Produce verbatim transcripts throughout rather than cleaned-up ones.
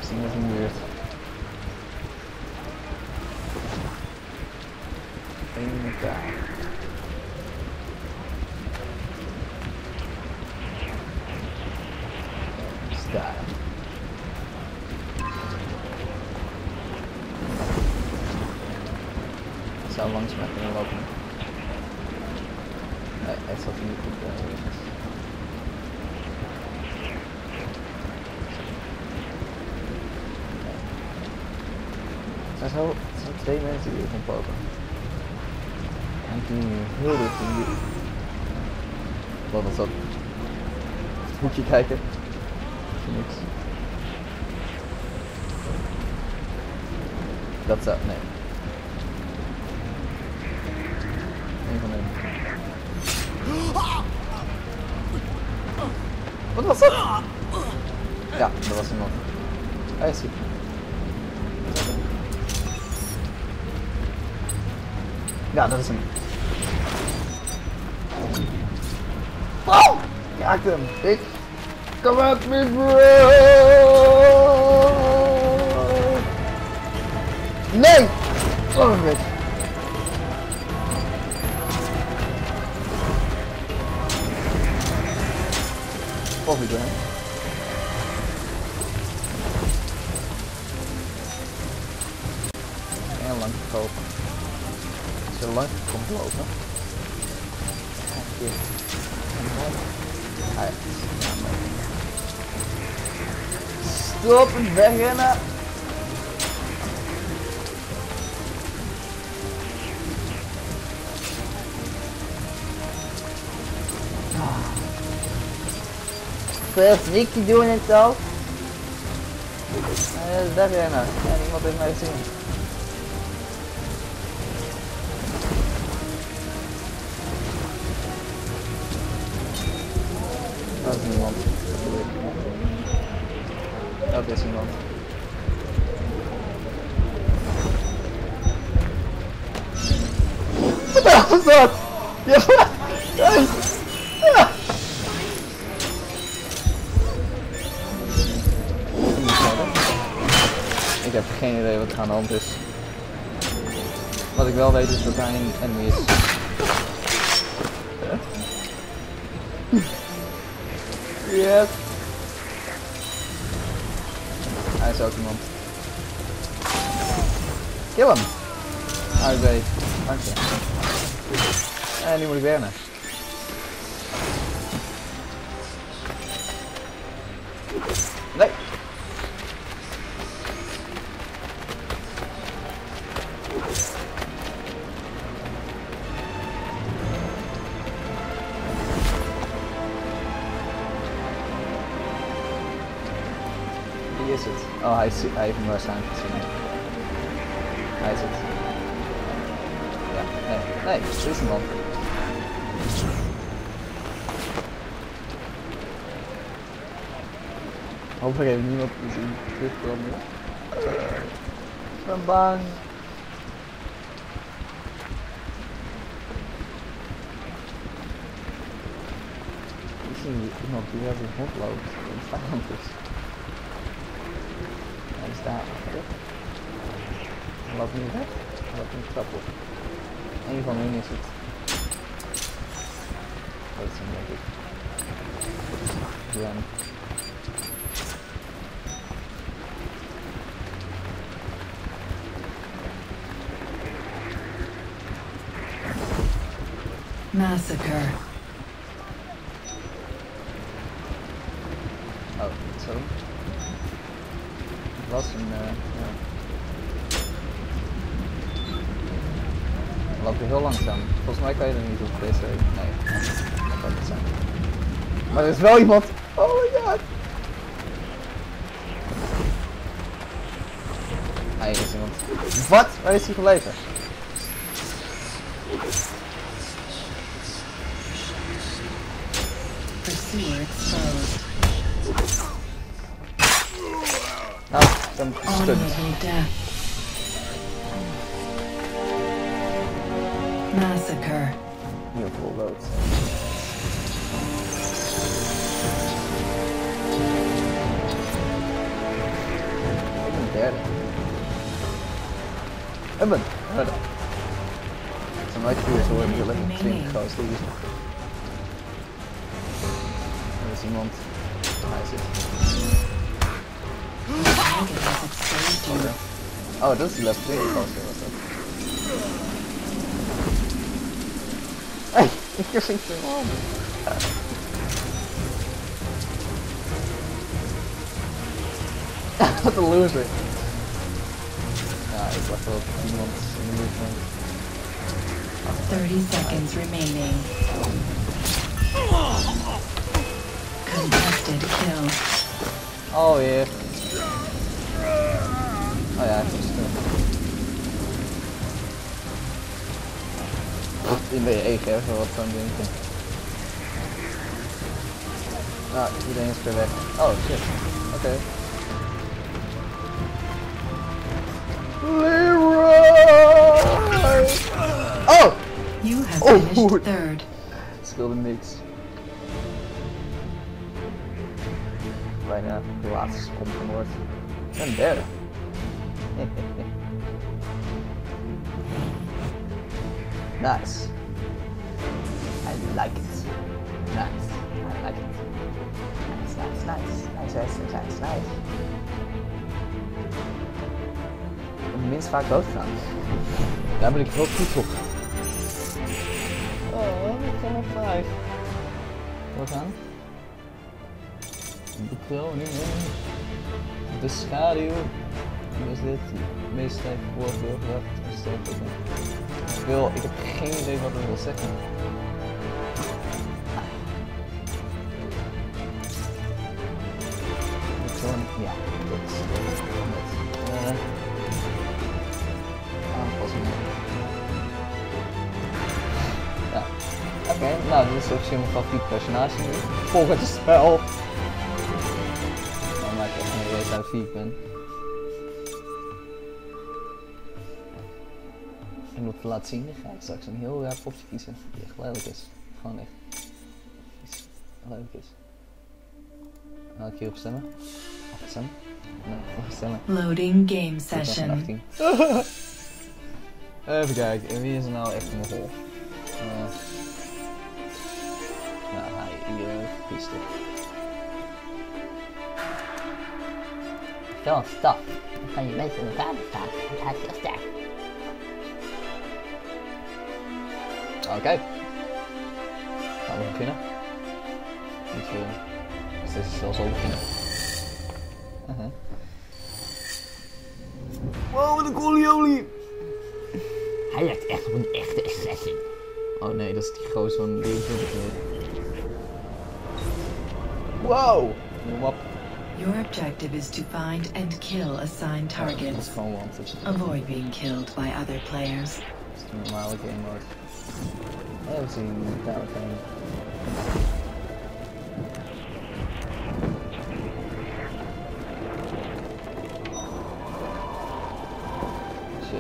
is niet in de buurt. Eén in elkaar. Is daar. Ik zou langs mij kunnen lopen. Nee, het zat niet goed. Uh, Er zijn, zo, er zijn twee mensen die hier rondlopen. En ik nu heel dicht in die. Wat was dat? Het hoekje kijken. Ik zie niks. Dat zou. Nee. Eén van hen. Wat was dat? Ja, dat was iemand. Hij is hier. Ja, dat is hem. Oh! Ik raakte hem. Ik. Come at me, bro! Nee! Oh, shit. Of ik ben. En lang gekopen. Zo lang komt lopen. Ja, ah, ja. Stop het wegrennen! First Nicky doing it zelf. En wegrennen. En niemand heeft mij gezien. Dat is niemand. Dat is iemand. Wat was dat? Ja, ja. Ik heb geen idee wat er aan de hand is. Wat ik wel weet is dat hij een enemy is. Yes. Hij is ook iemand. Kill hem. A B. Dank je. En nu moet ik weer naar. Nee. Wie is het? Oh, hij, is, hij heeft hem waarschijnlijk gezien. Hij is het. Ja, nee, nee, dit is een man. Hopelijk heeft niemand gezien terugkomen. Ik ben bang. Ik zie iemand die wel weer rondloopt en vijand is. Hij is daar achter. Hij loopt niet weg. Hij loopt niet de trap op. Eén van hen is het. Dat is hem denk ik. Ja. Massacre. Oh, zo. Het was een. Uh, ja. Het loopt heel langzaam. Volgens mij kan je er niet op P C. Nee, dat kan niet zijn. Maar er is wel iemand. Oh my god. Ah, hier is iemand. Wat? Waar is hij gebleven? Pursuer exposed. Nou, ik ben gestunt. Honorable death. Massacre. Heel veel rood. derde. En ben derde. Het zijn nooit vier, zo hebben we lekker twintig goals tegen. Er is iemand. Hij zit. Oh, dat is die laatste twee goals. Hey, ik heb geen man. Wat een loser. Ja, ik wacht wel op iemand in de movement. thirty seconds remaining. Contested kill. Oh yeah. Oh ja, hij is stil. In ben je eigen, hè, zo wat van denken. Nou, iedereen is weer weg. Oh shit. Oké. Okay. Leroy! Oh! You have Oh, finished third. Speelde niks. Bijna de laatste seconde vermoord. En derde. Nice. I like it. Nice. I like it. Nice, nice, nice. Nice, nice, nice, nice. Minst vaak dood gaan. Daar ben ik heel goed op. Oh, ik kan nog vijf. We gaan. De kroning. De schaduw. Hoe is dit? Meestal wordt doorgebracht. Ik wil, ik heb geen idee wat ik wil zeggen. De kroning, ja. Dat is het. Uh, aanpassingen. Ja. Oké, okay, nou dit is ook mijn favoriete personage nu. Volgens het spel. Dan maak ik echt een race uit wie ik ben. En om het te laten zien, ga ik straks een heel raar popje kiezen die echt lelijk is. Gewoon echt iets lelijk is. Ga ik hierop stemmen? Afstemmen? Nee, afstemmen. Loading game session. Even kijken, en wie is er nou echt in de hol? Uh, nou, hij hier kiest er. Zo'n stap. Dan kan je mensen in elkaar staan. Dat gaat heel sterk. Oké. Okay. Gaan we beginnen? Niet veel. Dus dit is zelfs al beginnen. Uh -huh. Wow, wat een cooliolie! Hij lijkt echt op een echte assassin. Oh nee, dat is die gozer van die wow! Wap. Your objective is to find and kill assigned targets. Avoid being killed by other players. Dat is de normale game mode. Even zien, daar gaan. Shit.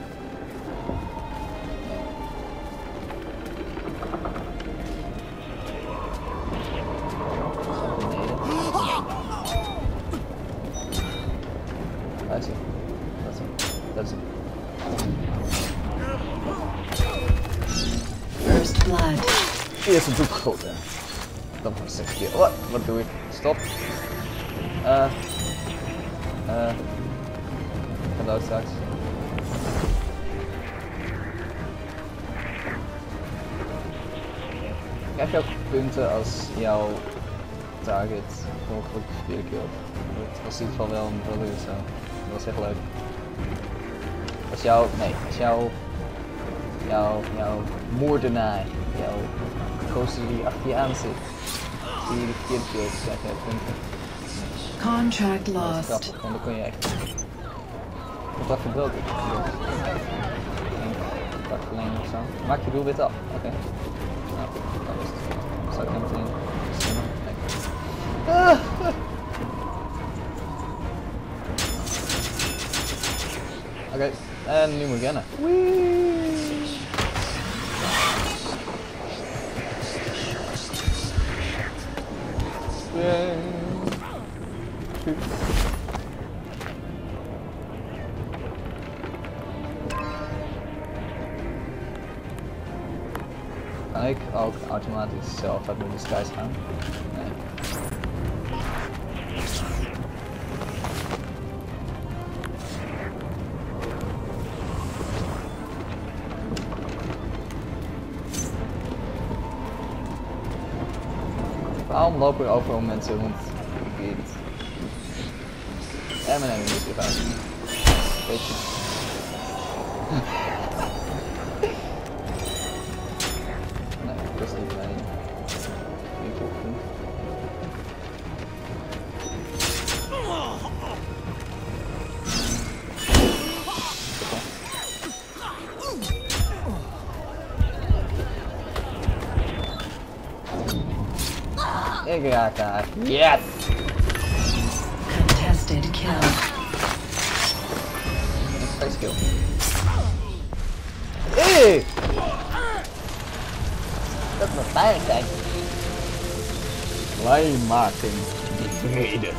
Daar is hij. Dat is hem. Dat is hem. First blood. Eerst een doek gegoten. Dan was het keer. Wat? Wat doe ik? Stop. Eh. Uh, uh, ik ga dood straks. Krijg je ook punten als jouw target ongeluk vier keer op? Dat was in ieder geval wel een brother zo. Dat was echt leuk. Als jouw, nee, als jouw, jouw, jouw moordenaar, jouw gozer die achter je aan zit, die je de verkeerde keer krijg je punten. Contract Dat is lost. grappig, want dan kon je echt... Contact verbroken. Contact verlenen of zo. Maak je doelwit af. Oké. Okay. Nou, dat is het. Zal ik hem meteen stemmen? Ah. Oké, okay. En nu moet ik rennen. Kan ik ook automatisch zelf uit mijn disguise gaan? Nee. Waarom lopen er overal mensen rond? Ik weet het. En mijn enemy is weer uit. Weet je. Nee, dat is niet mijn winkelpunt. Ik raak haar. Yes! Contested kill. Nice kill. Hey! Dat moet pijnlijk zijn. Klein maken. De vrede.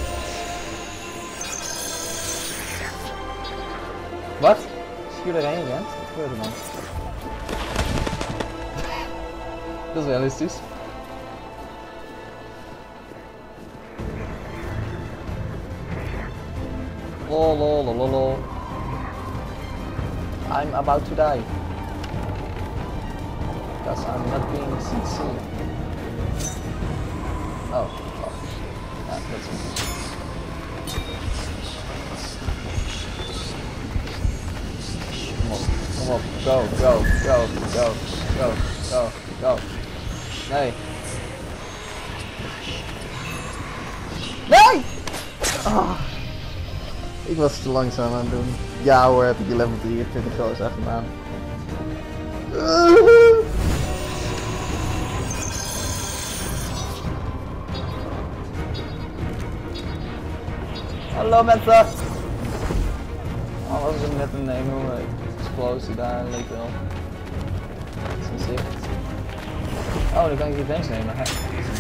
Wat? Als je erheen rent? Wat gebeurt er dan? Dat is realistisch. Lol, lol, lol, lol. I'm about to die. Because I'm not being sincere. Oh, fuck. Yeah, that's it. Come on, come on, go, go, go, go, go, go, go. Nee. Nee! Oh. Ik was te langzaam aan het doen. Ja hoor, heb ik die level drieëntwintig goals achter me aan. Hallo mensen! Oh, was er net een enorme explosie daar, leek wel. Dat is een zicht. Oh, dan kan ik die bench nemen. Hè?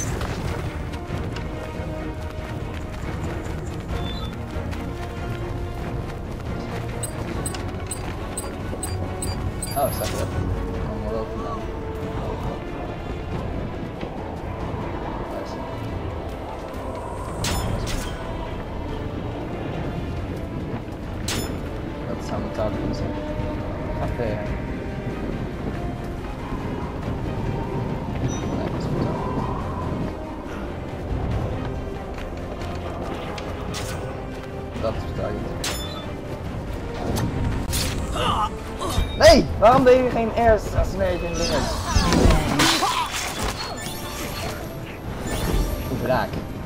Oh, staat er. Oh, wel vandaan. Dat zou mijn taak kunnen zijn. Café, hè. Nee, dat is mijn taak. Dat is mijn taak. Nee! Waarom deed je geen air assassination dingen? Goed raak.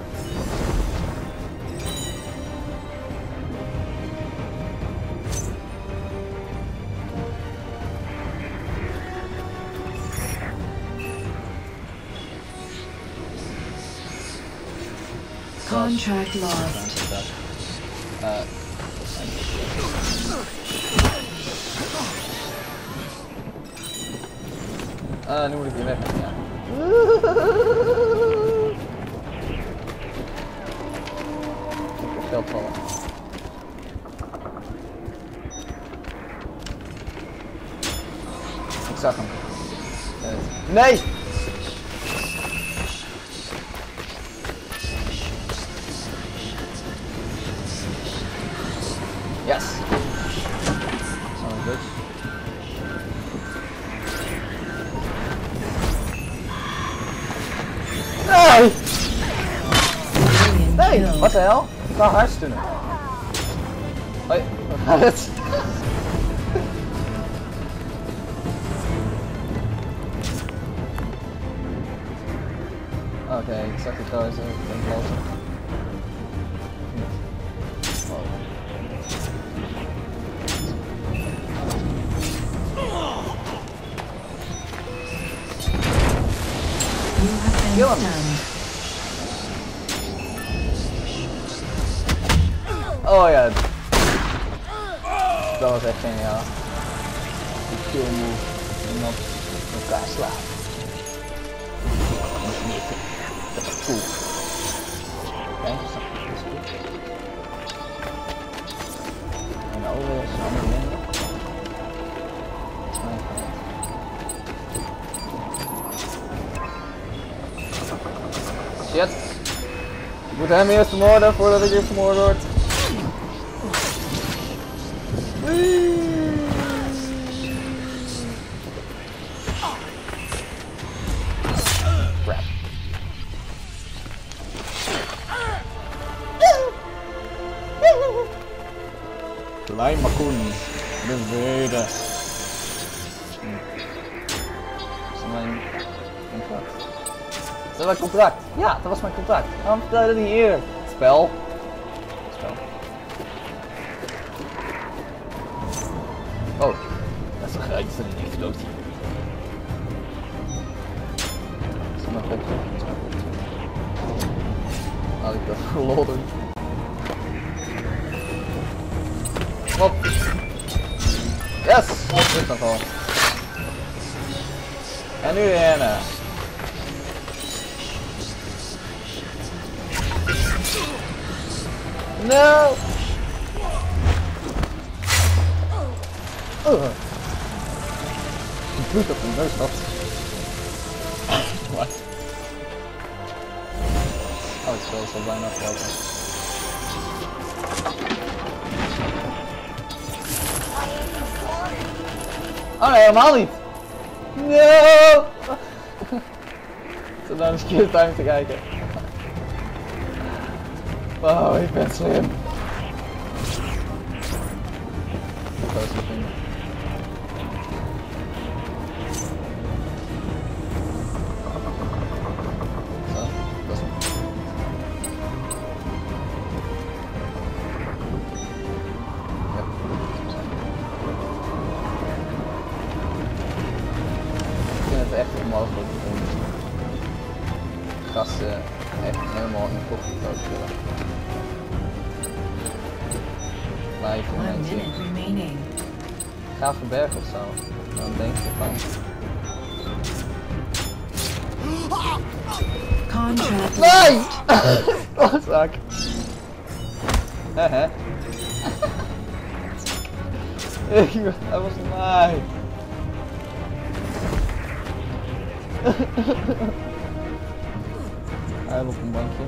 Contract lost. Uh, Ah, nu moet ik weer weg. Ja. Ik heb geld vallen. Ik zag hem. Uh, nee! Yes! Zo, goed. Nee! Nee! Wat de hel? Ik kan haar stunnen. Hoi, hoe gaat het? Oké, okay, ik zag je trouwens ook. Ik ben lopen. You have been stunned. Oh ja. Dat was echt geniaal. Die kill move. Iemand in elkaar slaan. Dat is cool. Oké, dat is goed. En de over is een andere lijn. Dat is mijn fout. Shit. Ik moet hem eerst vermoorden voordat ik weer vermoord word. Crap. Klein Makoen. Beweerde. Dat is mijn contract. Is dat mijn contract? Ja, dat was mijn contract. Waarom vertel je dat niet eerder? Spel. Spel. Oh, dat is een grootste explosie. Dat is mijn kopje. Dat is mijn kopje. Laat ik dat voor lol doen. Hop. Yes! Dit is nog wel. En nu Henne. No! Oh. Ik bloed op mijn neus had. Wat? Oh, het spel is al bijna afgelopen. Oh nee, helemaal niet! No! Zo naar de skill time te kijken. Wow, ik ben slim. Dat is het ding. Zo, dat is hem. Ja. Ik vind het echt onmogelijk om gasten echt helemaal in koffie te willen. Live in mijn zin. Ga verbergen ofzo. Dan denk je van. Nee! Oh, zak. Hehe. Hij was mij. Hij op een bankje.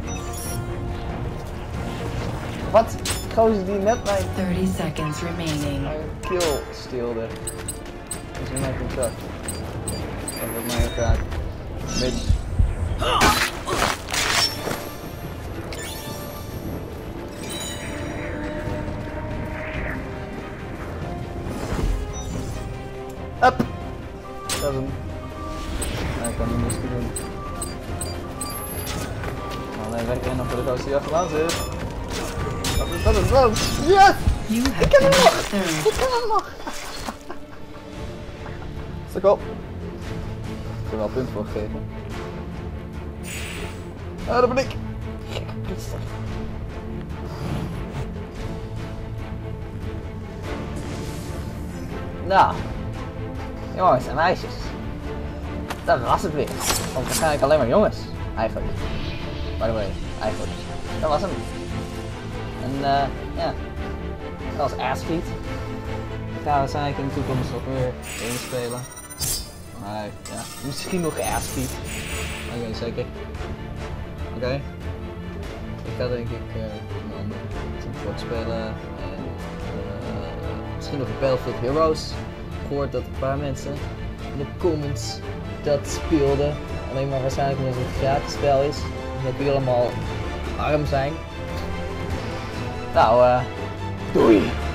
Wat? Gozer die net mijn thirty seconds remaining. mijn kill steelde. Dat is in mijn contract. Dat wordt mij gevraagd. Bitch. Up! Dat is hem. Nou, ik kan niet meer doen. Alleen wegrennen voor de gozer die achteraan zit. Dat is dat is zo. Yes! Ik ken hem nog! Ik ken hem nog! Stuk op. Ik heb er wel een punt voor gegeven. Ah, dat ben ik! Nou, jongens en meisjes. Dat was het weer. Want waarschijnlijk alleen maar jongens. Eigenlijk. By the way, eigenlijk. Dat was hem. En uh, ja, dat was Assfeed. Ik ga waarschijnlijk in de toekomst nog weer games spelen. Maar ja, misschien nog Assfeed. Oké, okay, zeker. Oké. Okay. Ik ga denk ik uh, een ander support spelen. En uh, misschien nog een Battlefield Heroes. Ik hoorde dat een paar mensen in de comments dat speelden. Alleen maar waarschijnlijk omdat het een gratis spel is. Omdat jullie allemaal arm zijn. Nou, uh, doei!